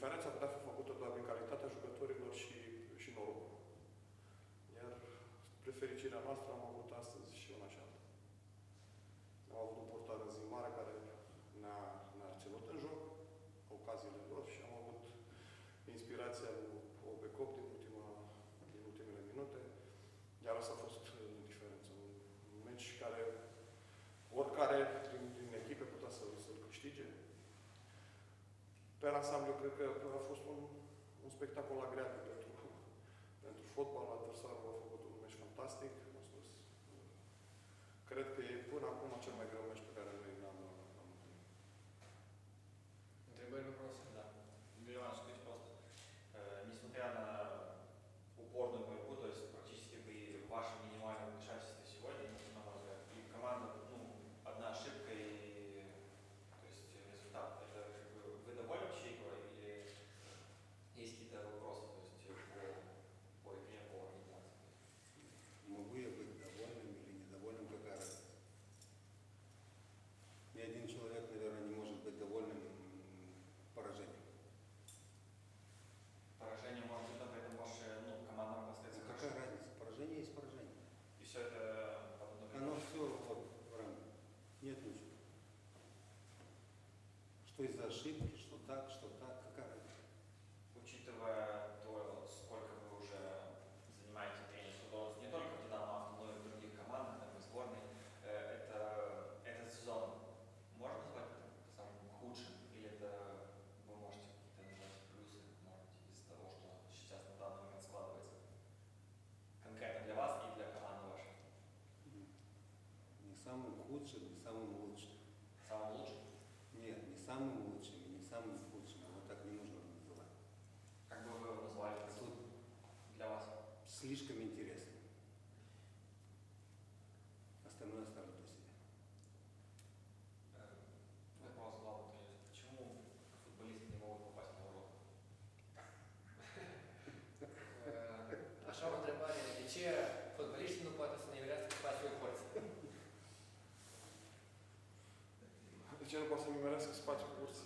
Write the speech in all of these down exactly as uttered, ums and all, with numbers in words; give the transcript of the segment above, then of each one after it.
diferența putea fi făcută doar prin calitatea jucătorilor și, și norocul. Iar, spre fericirea noastră, am avut astăzi și una și alta. Am avut un portar în zi mare care ne-a, ne-a ținut în joc, ocaziile lor, și am avut inspirația lui Obecop din, ultima, din ultimele minute. Iar asta a fost indiferență. Un meci care oricare din, din echipe putea să, să-l câștige. Pe ansamblu, cred că a fost un, un spectacol agreabil pentru, pentru fotbal. Adversarul a făcut un meci fantastic. Am spus. Cred că e până acum cel mai greu meci pe care noi l-am întâlnit. Întrebări, вопросы? Да. Юрий Иванович, скажите, просто, э, несмотря на упорную борьбу, то есть практически при вашем минимальном вмешательстве сегодня, на мой взгляд, и команда, ну, одна ошибка и, то есть, результат. Это как бы, вы довольны вообще игрой или есть какие-то вопросы, то есть, по, по игре, по организации? Могу я быть довольным или недовольным, какая разница? Ни один человек, наверное, не может быть довольным поражением. Поражение может быть, но при этом ваша, ну, команда могла остаться. Ну, какая разница? Поражение есть поражение. И все это под одно время. Оно все вот в рамках. Нет ничего. Что из-за ошибки, что так, что так, какая разница? Учитывая то, сколько вы уже занимаете тренерскую должность не только в Динамо Авто, но и в других командах, там, в сборной, это, этот сезон можно назвать самым худшим? Или это вы можете какие-то назвать плюсы, может быть, из-за того, что сейчас на данный момент складывается? Конкретно для вас и для команды вашей? Не самым худшим, не самым лучшим. Самым лучшим? Нет, не самым лучшим и не самым худшим. Вот так не нужно называть. Как бы вы его назвали Тут для вас? слишком интересно. Остальное оставлю для себя. Вопрос главный, то есть, почему футболисты не могут попасть на урок? Așa o întrebare. De ce fotbaliștii nu poate să ne iurească spațiul porții? De ce nu poate să-mi merească spațiul curții?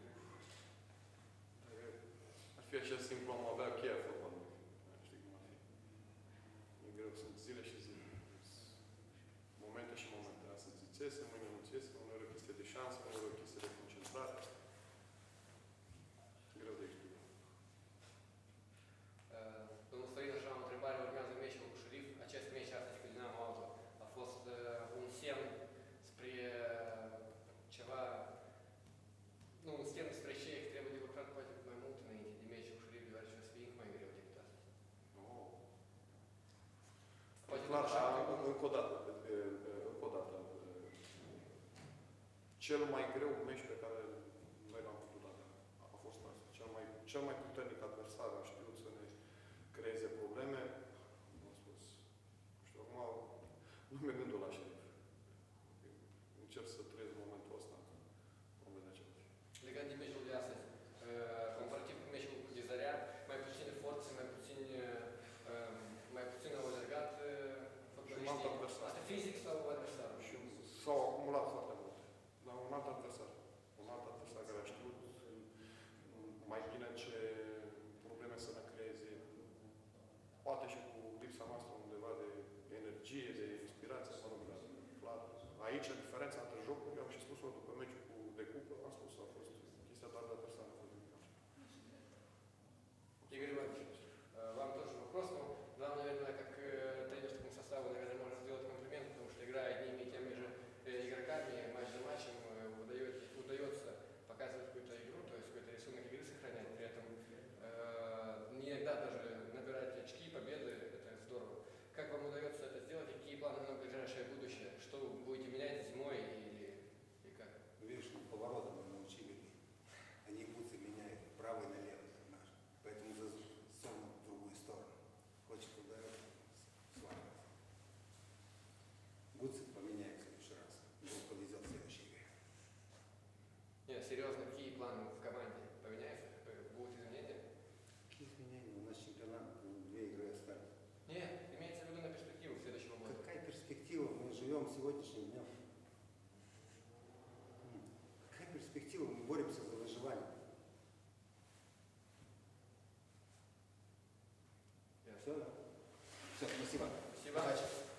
Ar fi așa simplu, am avea cheia fotbalului. Știi cum ar fi? E greu, sunt zile și zile. Momente și momente. Astăzi îți iese, mâine nu îți iese, uneori o chestie de șansă, uneori o chestie de concentrare. Greu de explicat. Domnul Florin, așa o întrebare, urmează meciul cu Șerif. Acest meci astăzi cu Dinamo Auto a fost un semn spre ceva, nu, un semn spre ce trebuie de lucrat poate mai mult înainte de meciul cu Șerif, deoarece o să fie încă mai greu decât astăzi. Oh. Poate clar, așa, încă o dată, încă o dată, cel mai greu meci pe care noi l-am putut avea a fost asta. Cel mai, cel mai puternic adversar a știut să ne creeze probleme. Am spus, nu știu, acum nu mi-e gândul la Șerif. Încerc să trăiesc momentul ăsta. Vom vedea ce face. Legat de meciul de astăzi, comparativ cu meciul cu Dizarea, mai puține forțe, mai puțin, mai puțin au alergat fotbaliștii. Asta fizic sau adversar? Și s-au acumulat foarte multe. Dar un alt adversar. Un alt adversar care a știut mai bine ce probleme să ne creeze. Poate și cu lipsa noastră undeva de energie, de inspirație, mă rog, clar. Aici, diferența între jocuri, am și spus-o după meciul cu de cupă, am spus, a fost chestia doar de adversar, a fost nimic altceva. Игорь Иванович, вам тоже вопрос, но вам, наверное, как тренерскому составу, наверное, можно сделать комплимент, потому что играя одними и теми же игроками, матч за матчем, удается, удается показывать какую-то игру, то есть какой-то рисунок игры сохранять, при этом э, не иногда даже набирать очки, победы, это здорово. Как вам удается это сделать, какие планы на ближайшее будущее, что вы будете менять зимой? Все, да? Все, спасибо. Спасибо. Удачи.